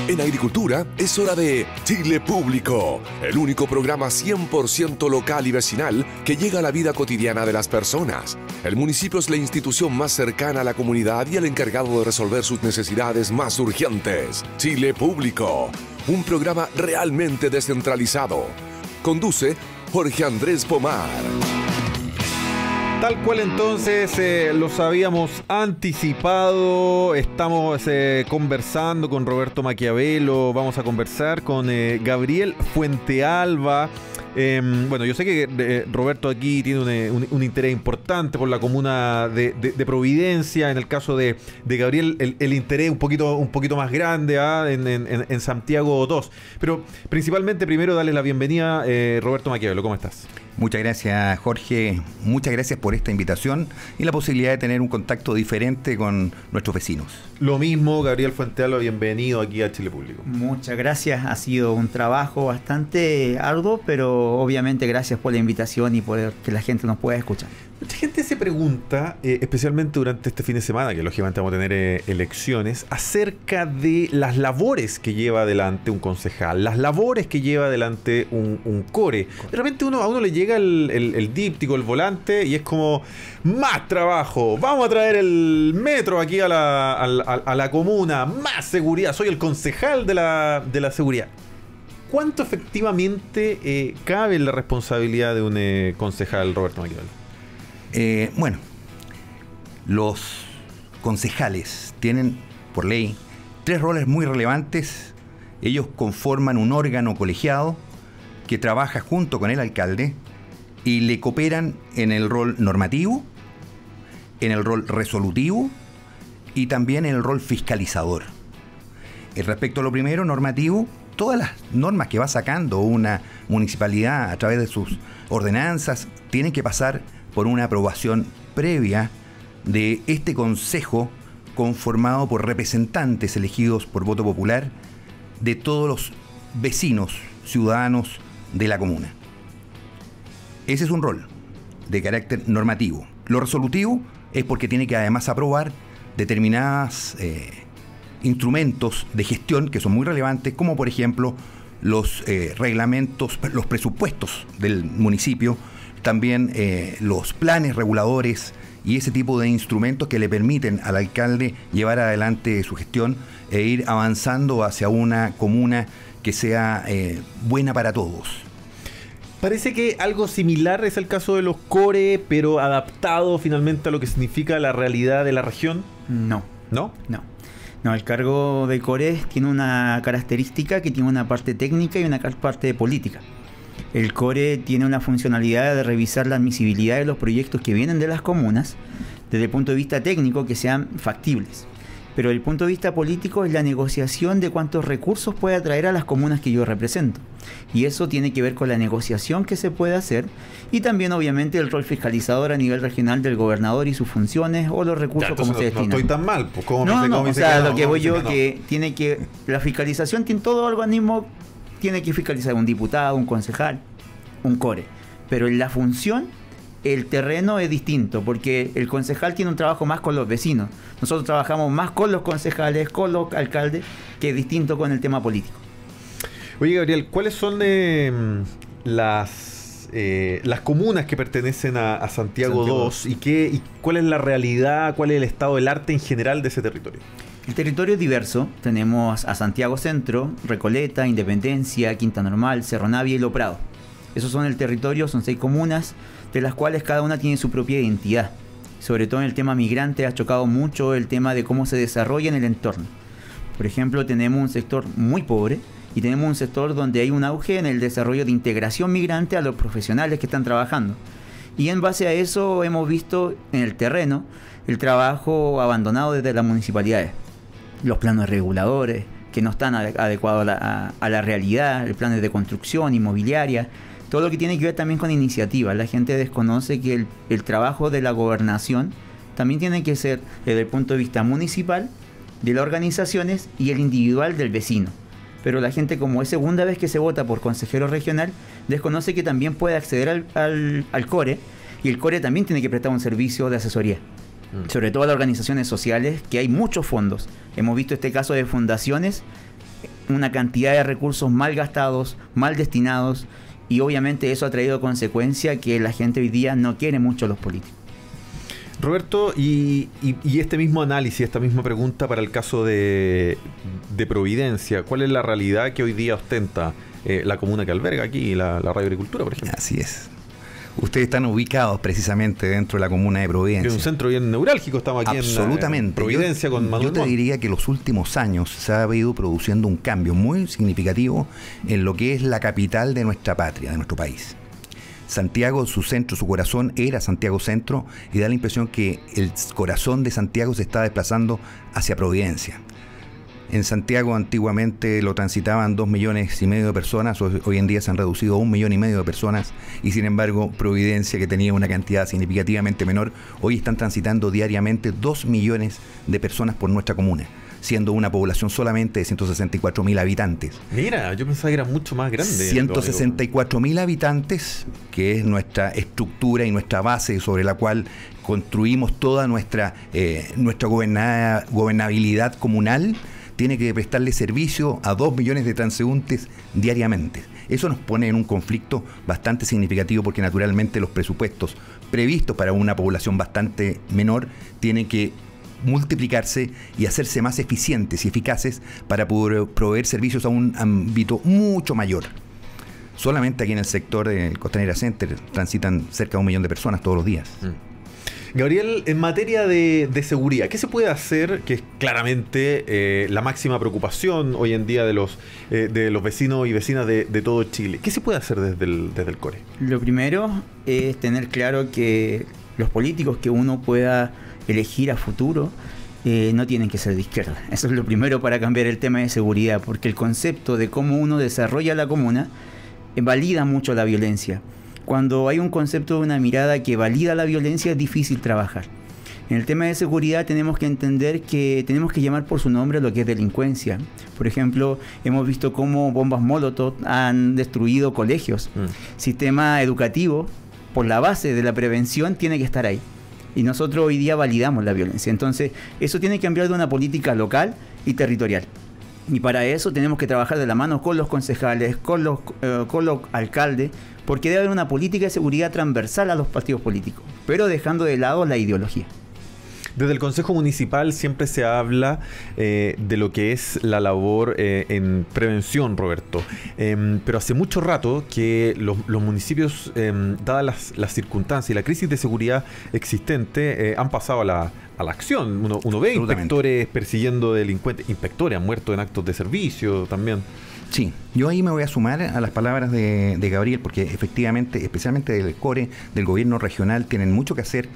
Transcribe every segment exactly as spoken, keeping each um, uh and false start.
En agricultura es hora de Chile Público, el único programa cien por ciento local y vecinal que llega a la vida cotidiana de las personas. El municipio es la institución más cercana a la comunidad y el encargado de resolver sus necesidades más urgentes. Chile Público, un programa realmente descentralizado. Conduce Jorge Andrés Pomar. Tal cual entonces eh, los habíamos anticipado, estamos eh, conversando con Roberto Maquiavelo, vamos a conversar con eh, Gabriel Fuentealba. Eh, bueno, yo sé que eh, Roberto aquí tiene un, un, un interés importante por la comuna de, de, de Providencia. En el caso de, de Gabriel, el, el interés un poquito, un poquito más grande ¿eh? en, en, en Santiago dos. Pero principalmente, primero, darle la bienvenida, eh, Roberto Maquiavelo. ¿Cómo estás? Muchas gracias, Jorge. Muchas gracias por esta invitación y la posibilidad de tener un contacto diferente con nuestros vecinos. Lo mismo, Gabriel Fuentealba, bienvenido aquí a Chile Público. Muchas gracias. Ha sido un trabajo bastante arduo, pero obviamente gracias por la invitación y por que la gente nos pueda escuchar. Mucha gente se pregunta, eh, especialmente durante este fin de semana, que lógicamente vamos a tener eh, elecciones, acerca de las labores que lleva adelante un concejal, las labores que lleva adelante un, un core. De repente uno, a uno le llega el, el, el díptico, el volante, y es como, más trabajo, vamos a traer el metro aquí a la, a, a, a la comuna, más seguridad, soy el concejal de la, de la seguridad. ¿Cuánto efectivamente eh, cabe en la responsabilidad de un eh, concejal, Roberto Maquiavelo? Eh, bueno, los concejales tienen, por ley, tres roles muy relevantes. Ellos conforman un órgano colegiado que trabaja junto con el alcalde y le cooperan en el rol normativo, en el rol resolutivo y también en el rol fiscalizador. Y respecto a lo primero, normativo, todas las normas que va sacando una municipalidad a través de sus ordenanzas tienen que pasar por una aprobación previa de este consejo conformado por representantes elegidos por voto popular de todos los vecinos, ciudadanos de la comuna. Ese es un rol de carácter normativo. Lo resolutivo es porque tiene que además aprobar determinados eh, instrumentos de gestión que son muy relevantes, como por ejemplo los eh, reglamentos, los presupuestos del municipio, también eh, los planes reguladores y ese tipo de instrumentos que le permiten al alcalde llevar adelante su gestión e ir avanzando hacia una comuna que sea eh, buena para todos. Parece que algo similar es el caso de los core, pero adaptado finalmente a lo que significa la realidad de la región. No. ¿No? No. No, el cargo de core tiene una característica que tiene una parte técnica y una parte política. El core tiene una funcionalidad de revisar la admisibilidad de los proyectos que vienen de las comunas desde el punto de vista técnico que sean factibles. Pero desde el punto de vista político es la negociación de cuántos recursos puede atraer a las comunas que yo represento. Y eso tiene que ver con la negociación que se puede hacer y también obviamente el rol fiscalizador a nivel regional del gobernador y sus funciones o los recursos ya, como se destinan. No estoy tan mal. Pues, ¿cómo no, me, no, cómo o dice sea, que lo no, que no, voy yo que, no. que tiene que, la fiscalización tiene todo organismo, tiene que fiscalizar un diputado, un concejal, un core. Pero en la función, el terreno es distinto, porque el concejal tiene un trabajo más con los vecinos. Nosotros trabajamos más con los concejales, con los alcaldes, que es distinto con el tema político. Oye, Gabriel, ¿cuáles son eh, las, eh, las comunas que pertenecen a, a Santiago, Santiago dos y, qué, y cuál es la realidad, cuál es el estado del arte en general de ese territorio? El territorio es diverso. Tenemos a Santiago Centro, Recoleta, Independencia, Quinta Normal, Cerro Navia y Lo Prado. Esos son el territorio, son seis comunas, de las cuales cada una tiene su propia identidad. Sobre todo en el tema migrante ha chocado mucho el tema de cómo se desarrolla en el entorno. Por ejemplo, tenemos un sector muy pobre y tenemos un sector donde hay un auge en el desarrollo de integración migrante a los profesionales que están trabajando. Y en base a eso hemos visto en el terreno el trabajo abandonado desde las municipalidades. Los planos reguladores que no están adecuados a la, a, a la realidad, el planes de construcción, inmobiliaria, todo lo que tiene que ver también con iniciativa. La gente desconoce que el, el trabajo de la gobernación también tiene que ser desde el punto de vista municipal, de las organizaciones y el individual del vecino. Pero la gente, como es segunda vez que se vota por consejero regional, desconoce que también puede acceder al, al, al core, y el core también tiene que prestar un servicio de asesoría. Mm. Sobre todo a las organizaciones sociales, que hay muchos fondos. Hemos visto este caso de fundaciones una cantidad de recursos mal gastados, mal destinados, y obviamente eso ha traído consecuencia que la gente hoy día no quiere mucho a los políticos. Roberto, y, y, y este mismo análisis, esta misma pregunta para el caso de, de Providencia, ¿cuál es la realidad que hoy día ostenta eh, la comuna que alberga aquí, la, la Radio Agricultura, por ejemplo? Así es. Ustedes están ubicados precisamente dentro de la comuna de Providencia. Es un centro bien neurálgico, estamos aquí Absolutamente. en, en Providencia yo, con Manuel Yo te Montt. diría que los últimos años se ha ido produciendo un cambio muy significativo en lo que es la capital de nuestra patria, de nuestro país. Santiago, su centro, su corazón era Santiago Centro, y da la impresión que el corazón de Santiago se está desplazando hacia Providencia. En Santiago antiguamente lo transitaban dos millones y medio de personas, hoy en día se han reducido a un millón y medio de personas, y sin embargo Providencia, que tenía una cantidad significativamente menor, hoy están transitando diariamente dos millones de personas por nuestra comuna, siendo una población solamente de ciento sesenta y cuatro mil habitantes. Mira, yo pensaba que era mucho más grande. ciento sesenta y cuatro mil habitantes, que es nuestra estructura y nuestra base sobre la cual construimos toda nuestra, eh, nuestra goberna, gobernabilidad comunal, tiene que prestarle servicio a dos millones de transeúntes diariamente. Eso nos pone en un conflicto bastante significativo, porque naturalmente los presupuestos previstos para una población bastante menor tienen que multiplicarse y hacerse más eficientes y eficaces para poder proveer servicios a un ámbito mucho mayor. Solamente aquí en el sector del Costanera Center transitan cerca de un millón de personas todos los días. Mm. Gabriel, en materia de, de seguridad, ¿qué se puede hacer? Que es claramente eh, la máxima preocupación hoy en día de los, eh, de los vecinos y vecinas de, de todo Chile. ¿Qué se puede hacer desde el, desde el CORE? Lo primero es tener claro que los políticos que uno pueda elegir a futuro eh, no tienen que ser de izquierda. Eso es lo primero para cambiar el tema de seguridad, porque el concepto de cómo uno desarrolla la comuna eh, valida mucho la violencia. Cuando hay un concepto de una mirada que valida la violencia, es difícil trabajar. En el tema de seguridad tenemos que entender que tenemos que llamar por su nombre lo que es delincuencia. Por ejemplo, hemos visto cómo bombas Molotov han destruido colegios. Mm. Sistema educativo, por la base de la prevención, tiene que estar ahí. Y nosotros hoy día validamos la violencia. Entonces, eso tiene que cambiar de una política local y territorial. Y para eso tenemos que trabajar de la mano con los concejales, con los, eh, con los alcaldes, porque debe haber una política de seguridad transversal a los partidos políticos, pero dejando de lado la ideología. Desde el Consejo Municipal siempre se habla eh, de lo que es la labor eh, en prevención, Roberto. Eh, pero hace mucho rato que los, los municipios, eh, dadas las, las circunstancias y la crisis de seguridad existente, eh, han pasado a la, a la acción. Uno, uno ve inspectores persiguiendo delincuentes. Inspectores han muerto en actos de servicio también. Sí, yo ahí me voy a sumar a las palabras de, de Gabriel, porque efectivamente, especialmente del CORE, del gobierno regional, tienen mucho que hacer,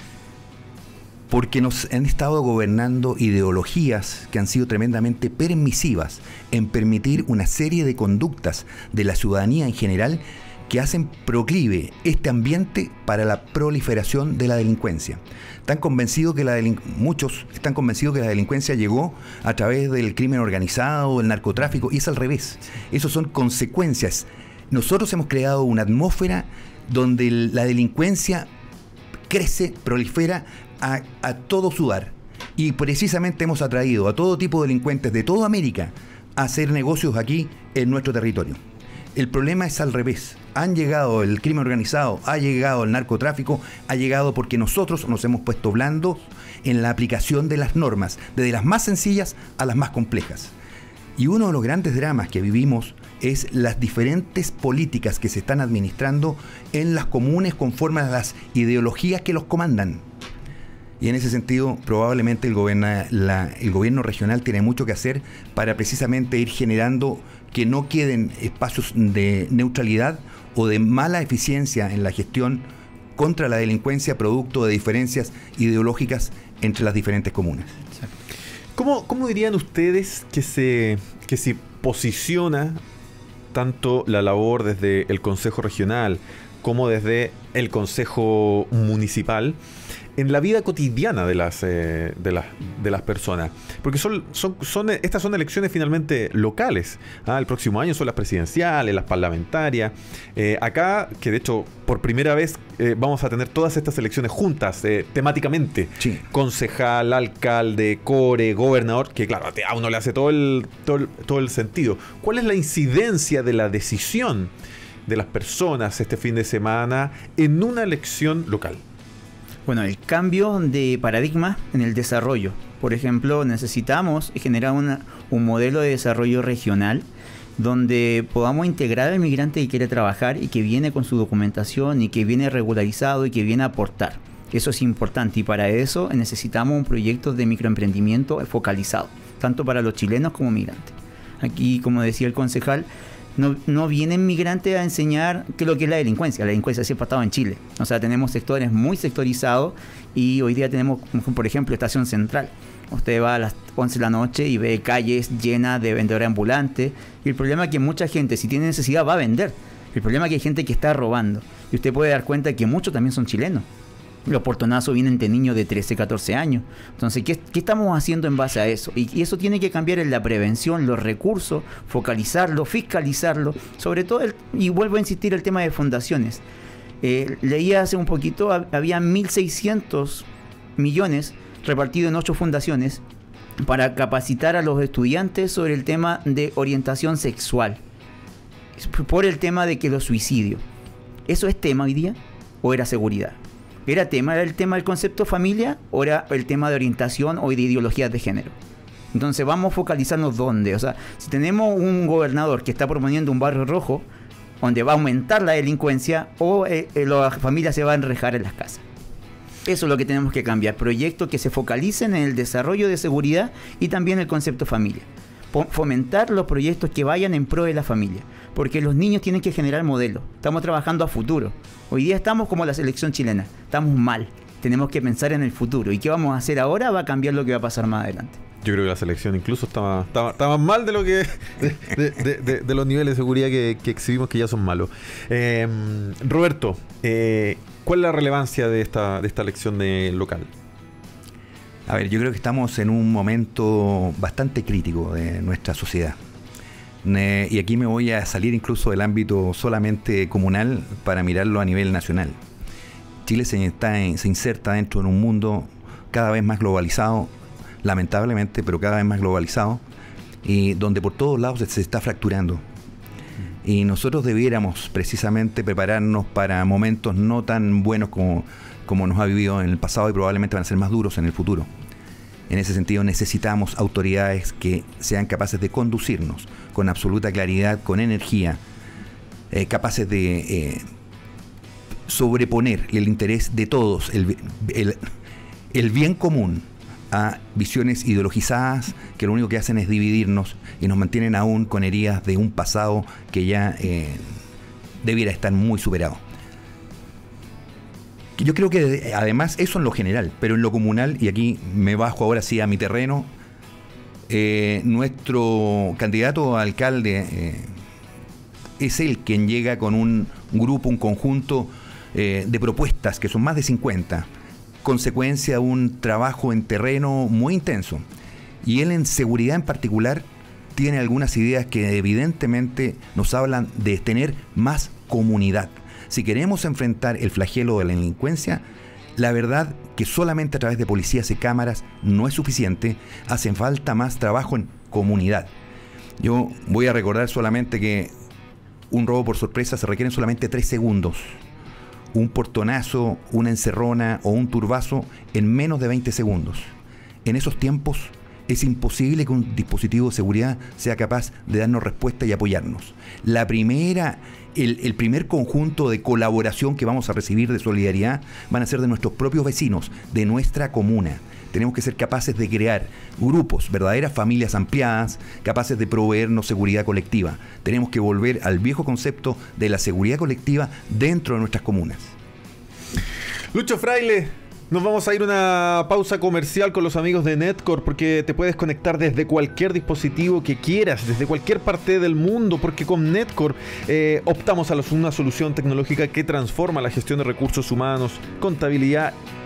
porque nos han estado gobernando ideologías que han sido tremendamente permisivas en permitir una serie de conductas de la ciudadanía en general que hacen proclive este ambiente para la proliferación de la delincuencia. Están convencidos que la delinc- muchos están convencidos que la delincuencia llegó a través del crimen organizado, del narcotráfico, y es al revés. Esas son consecuencias. Nosotros hemos creado una atmósfera donde la delincuencia crece, prolifera a, a todo sudar. Y precisamente hemos atraído a todo tipo de delincuentes de toda América a hacer negocios aquí en nuestro territorio. El problema es al revés. Han llegado el crimen organizado, ha llegado el narcotráfico, ha llegado porque nosotros nos hemos puesto blandos en la aplicación de las normas, desde las más sencillas a las más complejas. Y uno de los grandes dramas que vivimos es las diferentes políticas que se están administrando en las comunes conforme a las ideologías que los comandan. Y en ese sentido, probablemente el, gobierna, la, el gobierno regional tiene mucho que hacer para precisamente ir generando que no queden espacios de neutralidad o de mala eficiencia en la gestión contra la delincuencia producto de diferencias ideológicas entre las diferentes comunas. ¿Cómo, cómo dirían ustedes que se, que se posiciona tanto la labor desde el Consejo Regional como desde el Consejo Municipal en la vida cotidiana de las, eh, de las, de las personas. Porque son, son, son, estas son elecciones finalmente locales. ¿ah? El próximo año son las presidenciales, las parlamentarias. Eh, acá, que de hecho por primera vez eh, vamos a tener todas estas elecciones juntas, eh, temáticamente. Sí. Concejal, alcalde, core, gobernador, que claro, a uno le hace todo el, todo el, todo el sentido. ¿Cuál es la incidencia de la decisión de las personas este fin de semana en una elección local? Bueno, el cambio de paradigma en el desarrollo. Por ejemplo, necesitamos generar una, un modelo de desarrollo regional donde podamos integrar al migrante que quiere trabajar y que viene con su documentación y que viene regularizado y que viene a aportar. Eso es importante y para eso necesitamos un proyecto de microemprendimiento focalizado, tanto para los chilenos como migrantes. Aquí, como decía el concejal, no, no vienen migrantes a enseñar qué es lo que es la delincuencia. La delincuencia siempre ha estado en Chile. O sea, tenemos sectores muy sectorizados y hoy día tenemos, por ejemplo, Estación Central. Usted va a las once de la noche y ve calles llenas de vendedores ambulantes. Y el problema es que mucha gente, si tiene necesidad, va a vender. El problema es que hay gente que está robando. Y usted puede dar cuenta que muchos también son chilenos. Los portonazos vienen de niños de trece, catorce años. Entonces, ¿qué, qué estamos haciendo en base a eso? Y, y eso tiene que cambiar en la prevención, los recursos, focalizarlo, fiscalizarlo. Sobre todo, el, y vuelvo a insistir, el tema de fundaciones. Eh, leía hace un poquito, había mil seiscientos millones repartido en ocho fundaciones para capacitar a los estudiantes sobre el tema de orientación sexual, por el tema de que los suicidios, ¿eso es tema hoy día o era seguridad? ¿Era tema, era el tema del concepto familia o era el tema de orientación o de ideologías de género? Entonces vamos a focalizarnos dónde. O sea, si tenemos un gobernador que está proponiendo un barrio rojo donde va a aumentar la delincuencia o eh, eh, las familias se van a enrejar en las casas. Eso es lo que tenemos que cambiar. Proyectos que se focalicen en el desarrollo de seguridad y también el concepto familia. Fomentar los proyectos que vayan en pro de la familia. Porque los niños tienen que generar modelos. Estamos trabajando a futuro. Hoy día estamos como la selección chilena. Estamos mal. Tenemos que pensar en el futuro. ¿Y qué vamos a hacer ahora? Va a cambiar lo que va a pasar más adelante. Yo creo que la selección incluso estaba, estaba, estaba mal de lo que de, de, de, de los niveles de seguridad que, que exhibimos, que ya son malos. Eh, Roberto, eh, ¿cuál es la relevancia de esta, de esta elección de local? A ver, yo creo que estamos en un momento bastante crítico de nuestra sociedad. Eh, y aquí me voy a salir incluso del ámbito solamente comunal para mirarlo a nivel nacional. Chile se, está en, se inserta dentro de un mundo cada vez más globalizado, lamentablemente, pero cada vez más globalizado, y donde por todos lados se está fracturando. Y nosotros debiéramos precisamente prepararnos para momentos no tan buenos como, como nos ha vivido en el pasado y probablemente van a ser más duros en el futuro. En ese sentido necesitamos autoridades que sean capaces de conducirnos con absoluta claridad, con energía, eh, capaces de eh, sobreponer el interés de todos, el, el, el bien común, a visiones ideologizadas que lo único que hacen es dividirnos y nos mantienen aún con heridas de un pasado que ya eh, debiera estar muy superado. Yo creo que además eso en lo general, pero en lo comunal, y aquí me bajo ahora sí a mi terreno, eh, nuestro candidato a alcalde eh, es él quien llega con un grupo, un conjunto eh, de propuestas que son más de cincuenta, consecuencia de un trabajo en terreno muy intenso. Y él en seguridad en particular tiene algunas ideas que evidentemente nos hablan de tener más comunidad. Si queremos enfrentar el flagelo de la delincuencia, la verdad que solamente a través de policías y cámaras no es suficiente, hace falta más trabajo en comunidad. Yo voy a recordar solamente que un robo por sorpresa se requieren solamente tres segundos. Un portonazo, una encerrona o un turbazo en menos de veinte segundos. En esos tiempos es imposible que un dispositivo de seguridad sea capaz de darnos respuesta y apoyarnos. La primera, el, el primer conjunto de colaboración que vamos a recibir de solidaridad van a ser de nuestros propios vecinos, de nuestra comuna. Tenemos que ser capaces de crear grupos, verdaderas familias ampliadas, capaces de proveernos seguridad colectiva. Tenemos que volver al viejo concepto de la seguridad colectiva dentro de nuestras comunas. Lucho Fraile, nos vamos a ir a una pausa comercial con los amigos de Netcore, porque te puedes conectar desde cualquier dispositivo que quieras, desde cualquier parte del mundo, porque con Netcore eh, optamos a una solución tecnológica que transforma la gestión de recursos humanos, contabilidad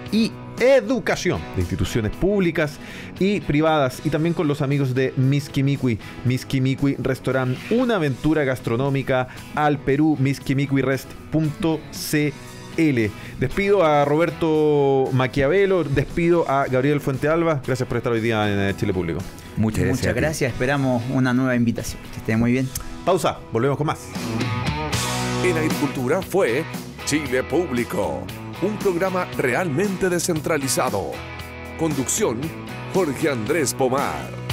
y educación de instituciones públicas y privadas, y también con los amigos de Miskimiqui. Miskimiqui Restaurant, una aventura gastronómica al Perú. miskimiquirest punto c l. Despido a Roberto Maquiavelo, despido a Gabriel Fuentealba. Gracias por estar hoy día en Chile Público. Muchas gracias. Muchas gracias, esperamos una nueva invitación. Que estén muy bien. Pausa, volvemos con más. En Agricultura fue Chile Público, un programa realmente descentralizado. Conducción, Jorge Andrés Pomar.